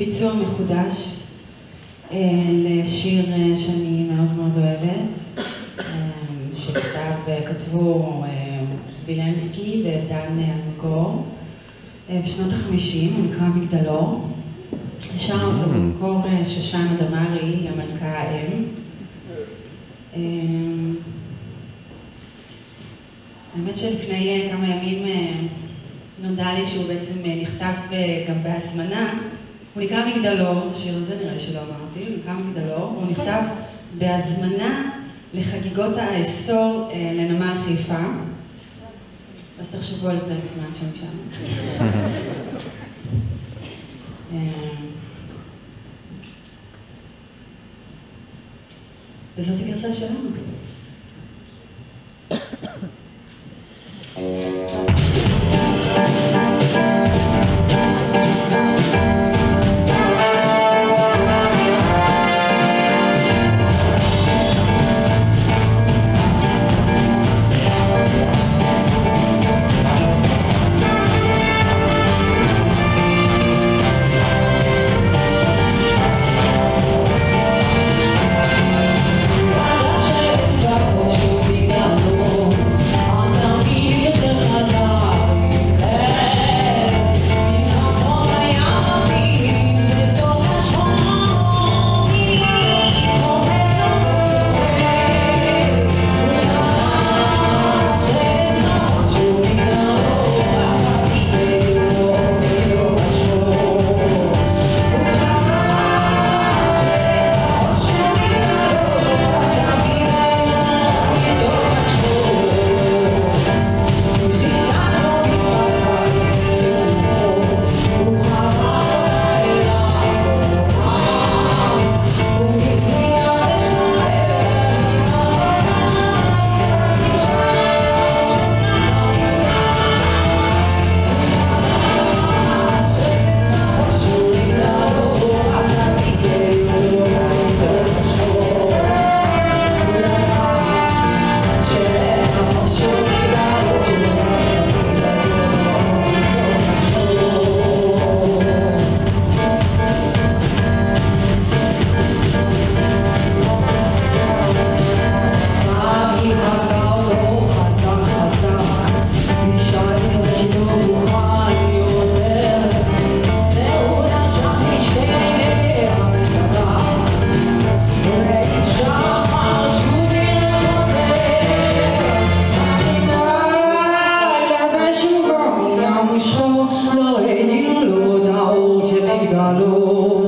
ביצוע מחודש לשיר שאני מאוד מאוד אוהבת, שכתבו וילנסקי ודן אלמגור בשנות ה-50, הוא נקרא מגדלור. שר אותו במקור שושנה דמארי, המלכה האם. האמת שלפני כמה ימים נודע לי שהוא בעצם נכתב גם בהזמנה. הוא נקרא מגדלור, השיר הזה נראה לי שלא אמרתי, הוא נקרא מגדלור, הוא נכתב בהזמנה לחגיגות העשור לנמל חיפה. אז תחשבו על זה בזמן שאני שם. וזאת הגרסה שלנו. לא העיר לו את האור כמגדלור.